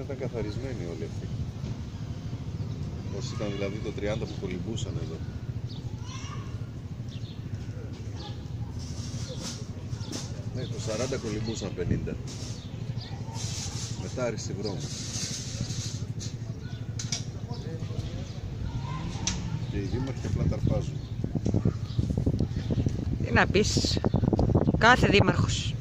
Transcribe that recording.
ήταν καθαρισμένοι όλοι αυτοί. Όσοι ήταν δηλαδή το 30 που κολυμπούσαν εδώ. Ναι, το 40 κολυμπούσαν 50. Μετά άριστη βρώμα. Και οι δήμαρχοι απλά ταρπάζουν. Τι να πεις, κάθε δήμαρχος.